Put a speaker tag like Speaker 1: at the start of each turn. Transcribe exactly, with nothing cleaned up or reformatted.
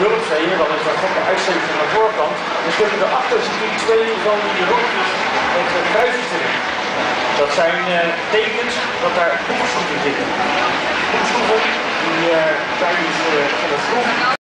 Speaker 1: hulpzeeën, dan is dat gewoon de uitsteek van de voorkant. Dan zitten erachter zitten twee van die rondjes met kruisjes erin. Dat zijn uh, tekens dat daar boekenschroeven zitten. Boekenschroeven die uh, zijn dus uh, van de schroef.